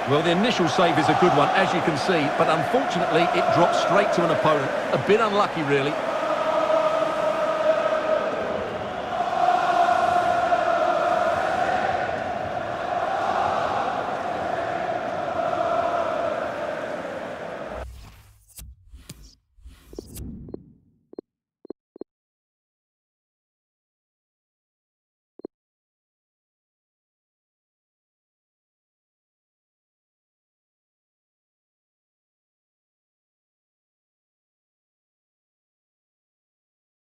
Well, the initial save is a good one, as you can see, but unfortunately it dropped straight to an opponent. A bit unlucky, really.